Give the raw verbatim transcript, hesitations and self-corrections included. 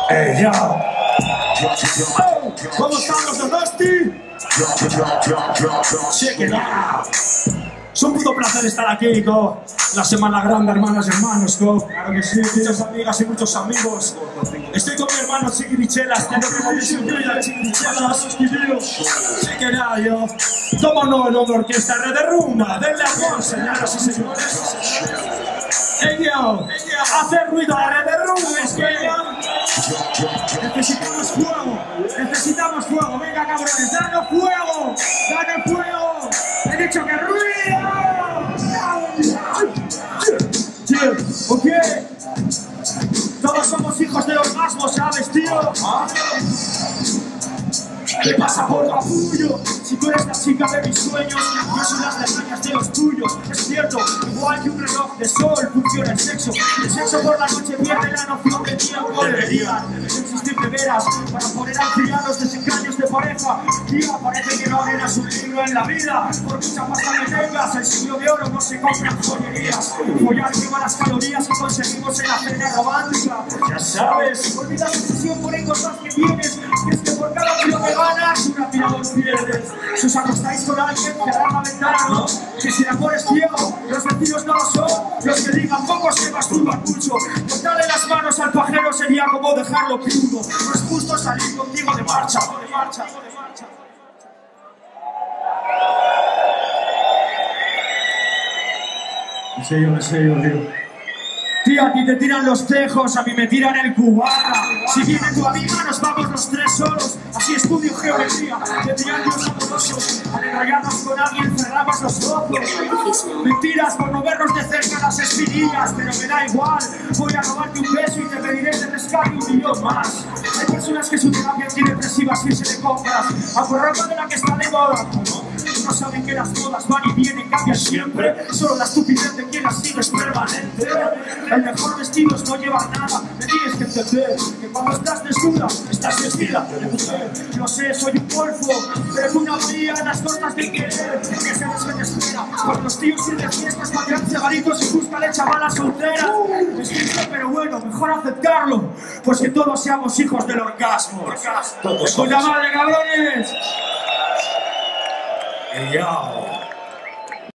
Hey, yo. Oh, ¿cómo están los de Dusty? Check it out. Es un puto placer estar aquí, co. La semana grande, hermanas y hermanos, co. Claro que sí, muchas amigas y muchos amigos. Estoy con mi hermano Chiquirichelas, que no tengo visibilidad, Chiquirichelas. Check it out, yo. Toma un nuevo nombre orquesta, Red de Rumba, denle amor, señoras y señores. Hey, yo, hacer ruido a la Red de Rumba, es que necesitamos fuego, necesitamos fuego, venga cabrones, danos fuego, danos fuego, he dicho que ruido. Ok, todos somos hijos del orgasmo, ¿sabes, tío? ¿Qué pasa por capullo? Si tú eres la chica de mis sueños, yo soy las lejañas de los tuyos. Es cierto, igual que un reloj de sol funciona el sexo. El sexo por la noche pierde la noción de tiempo. Deberían existir de veras para poner a enfriar los desengaños de pareja. Tía, parece que no arreglas un libro en la vida. Por mucha pasta que tengas, el siglo de oro no se compra en joyerías. Follar quema las calorías que conseguimos en la cena romántica. Ya sabes, olvida tu obsesión por encontrar que tienes. Y es que por cada kilo que ganas, una tirador pierdes. Si os acostáis con alguien, cerrad la ventana, ¿no? Que si el amor es ciego, los vecinos no lo son. Los que digan pocos se masturban mucho. Cortarle las manos al pajero sería como dejarlo crudo. No es justo salir contigo de marcha, de marcha, de marcha. En serio, en serio, tío. Tía, a ti te tiran los tejos, a mí me tiran el cubata. Si viene tu amiga, nos vamos los tres solos. Así estudio geometría, de triángulos amorosos. Al enrollarnos con alguien cerramos los ojos. Mentiras por no vernos de cerca las espinillas, pero me da igual. Voy a robarte un beso y te pediré de rescate un millón más. Hay personas que su terapia antidepresiva si se le compras a por ropa de la que está de moda. No saben que las modas van y vienen, cambian siempre. Solo la estupidez de quien las sigue es permanente. El mejor vestido es no llevar nada. Me tienes que entender que cuando estás desnuda, estás vestida de mujer. Lo sé, soy un golfo, pero tú una maría en las tortas de querer. Que se desespera por los tíos ir de fiestas, patean cegaritos y búscale chavalas solteras. Es triste, pero bueno, mejor aceptarlo. Pues que todos seamos hijos del orgasmo. Todos somos. ¡Puta madre, cabrones! Hey, yo.